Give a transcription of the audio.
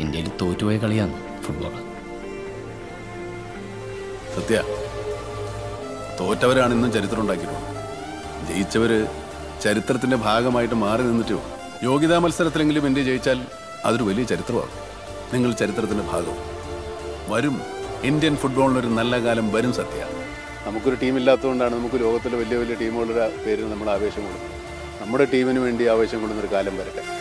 ഇന്ത്യയിൽ തോറ്റുപോയ കളിയാണ് ഫുട്ബോൾ. സത്യ, തോറ്റവരാണ് ഇന്നും ചരിത്രം ഉണ്ടാക്കിയിട്ടുള്ളത്. ജയിച്ചവര് ചരിത്രത്തിന്റെ ഭാഗമായിട്ട് മാറി നിന്നിട്ടേ ഉള്ളൂ. യോഗ്യതാ മത്സരത്തിലെങ്കിലും ഇന്ത്യ ജയിച്ചാൽ അതൊരു വലിയ ചരിത്രമാണ്. നിങ്ങൾ ചരിത്രത്തിന്റെ ഭാഗം വരും. ഇന്ത്യൻ ഫുട്ബോളിനൊരു നല്ല കാലം വരും. സത്യ, നമുക്കൊരു ടീമില്ലാത്തതുകൊണ്ടാണ് നമുക്ക് ലോകത്തിലെ വലിയ വലിയ ടീമുകളുടെ പേരിൽ നമ്മൾ ആവേശം കൊടുക്കുന്നത്. നമ്മുടെ ടീമിന് വേണ്ടി ആവേശം കൊള്ളുന്നൊരു കാലം വരട്ടെ.